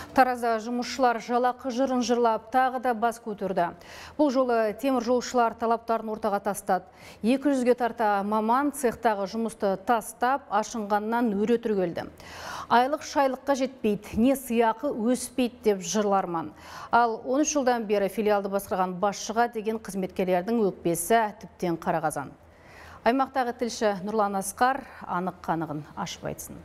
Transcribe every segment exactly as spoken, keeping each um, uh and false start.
Таразда жұмысшылар жалақы жырын жырлап, тағы да бас көтерді. Бұл жолы темір жолшылар талаптарын ортаға тастады. екі жүзге тарта маман цехтағы жұмысты тастап, ашынғаннан өре түргелді. Айлық шайлыққа жетпейді, не сыйақы өспейді деп жырларман. Ал он үш жылдан бері филиалды басқарған басшыға деген қызметкерлердің өкпесі тіптен қарағазан. Аймақтағы тілші Нұрлан Асқар анық қанығын ашып айтсын.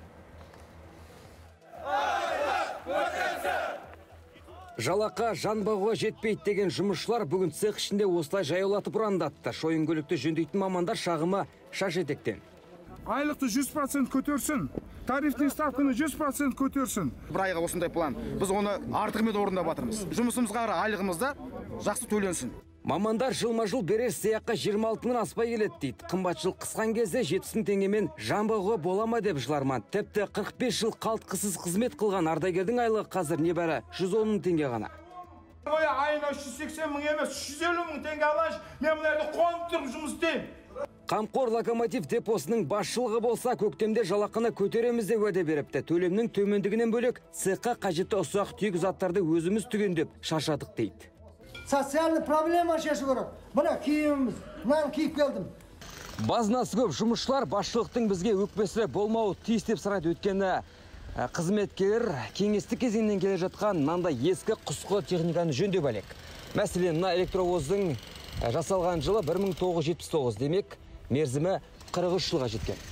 Жалақы жан бағуға жетпейді деген жұмысшылар бүгін цех ішінде осылай жаяулатып ұрандатты. Шойын көлікті жөндейтін мамандар шағымы шаш етектен. Айлықты жүз процент көтерсін, тарифный ставканы жүз процент көтерсін. Бір айға осындай план. Біз оны артығымен орындап жатырмыз. Жұмысымызға айлығымызда жақсы төленсін. Мамандар жылма-жыл берер сыйаққа жиырма алты мыңнан аспай келеді дейді. Қымбатшылық қысқан кезде жетпіс мың теңгемен жан бағуға бола ма деп жыларман. Тіпті қырық бес жыл қалтқысыз қызмет қылған ардагердің айлығы қазір небәрі жүз он мың теңге ғана. Айына үш жүз сексен мың емес, үш жүз елу мың теңге алайыншы, мен бұларды қонып тұрып жұмыс істеймін. Қамқор локомотив депосының басшылығы болса, көктемде жалақыны көтереміз деп уәде беріпті. Төлемнің төмендігінен бөлек цехқа қажетті ұсақ түйек заттарды өзіміз түгендеп шаршадық дейді. Социальный проблема шешу керек. Мына киіміміз, мынаны киіп келдім. Базынасы көп жұмысшылар басшылықтың бізге өкпесі болмауы тиіс деп санайды. Өйткені қызметкерлер кеңестік кезеңнен келе жатқан мынандай ескі құсқы техниканы жөндеп әлек. Мәселен, мына электровоздың жасалған жылы бір мың тоғыз жүз жетпіс тоғыз, демек мерзімі қырық үш жылға жеткен.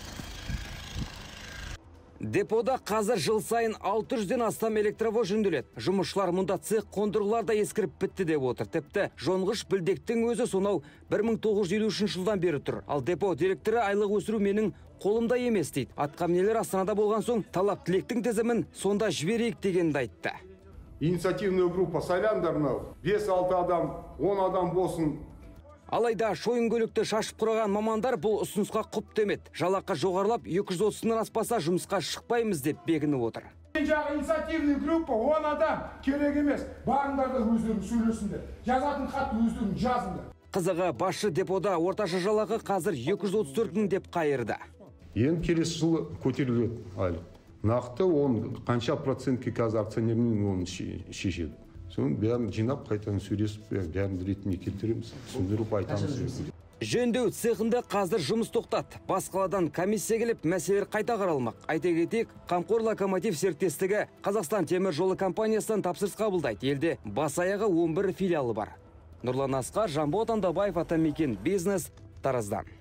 Депода қазір жыл сайын алты жүзден астам электровоз жөнделеді. Жұмысшылар мұнда цех қондырғылар да ескіріп бітті деп отыр. Тіпті жоңғыш білдектің өзі сонау бір мың тоғыз жүз елу үшінші жылдан бері тұр. Ал депо директоры айлық өсіру менің қолымда емес дейді. Атқамінерлер Астанада болған соң талап тілектің тізімін сонда жіберейік дегенді айтты. Инициативная группа саляндар мынау. бес алты адам, он адам болсын. Алайда шойын көлікті шашып құраған мамандар бұл ұсынысқа құп демеді. Жалақы жоғарылап екі жүз отыз мыңнан аспаса жұмысқа шықпаймыз деп бекініп отыр. Жағы инициативный группа он адам керек емес. Барыңдар да өздерің сөйлесіңдер. Жазатын хат өздерің жазыңдар. Қызығы басшы депода орташа жалақы қазір екі жүз отыз төрт мың деп қайырды. Ең келесі жылы көтеріледі айлық. Нақты он қанша процентке қазір акционерінің оны шешеді. Соның бәрін жинап, қайтадан сөйлесіп, бәрін ретіне келтіреміз, түсіндіріп айтамыз. Жөндеу цехында қазір жұмыс тоқтады. Бас қаладан комиссия келіп, мәселелер қайта қаралмақ. Айта кетейік, Қамқор локомотив серіктестігі Қазақстан темір жолы компаниясынан тапсырыс қабылдайды. Елде бас аяғы он бір филиалы бар. Нұрлан Асқар, Жамбыл Атандабаев, Атамекен бизнес, Тараздан.